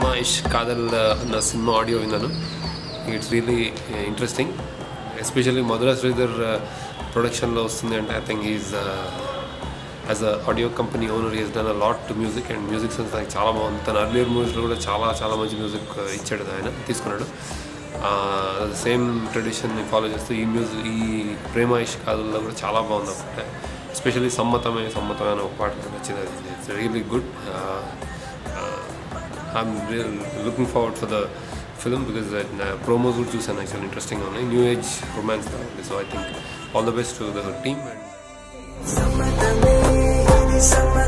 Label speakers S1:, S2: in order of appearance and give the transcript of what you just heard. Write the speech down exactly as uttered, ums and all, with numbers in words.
S1: Prema Ishq Kadhal అన్న cinema audio విన్నాను. It's really interesting, especially Madhura Sridhar ప్రొడక్షన్లో వస్తుంది అంటే I think is as a audio company owner is done a lot to music, and music sense నాకు చాలా బాగుంది. తన అర్లియర్ మూవీస్లో కూడా చాలా చాలా మంచి మ్యూజిక్ ఇచ్చాడు, ఆయన తీసుకున్నాడు. సేమ్ ట్రెడిషన్ని ఫాలో చేస్తూ ఈ మ్యూజిక్ ఈ ప్రేమ ఇష్క్ కాదల్లో కూడా చాలా బాగుంది అన్నమాట. ఎస్పెషల్లీ సమ్మతమే సమ్మతమే అనే ఒక పాట నచ్చింది. అది it's really good. I'm real looking forward for the film because promos కూడా చూసాను, యాక్చువల్ ఇంట్రెస్టింగ్గా ఉన్నాయి. న్యూ ఏజ్ రొమాన్స్ కాబట్టి so I think all the best to the team. And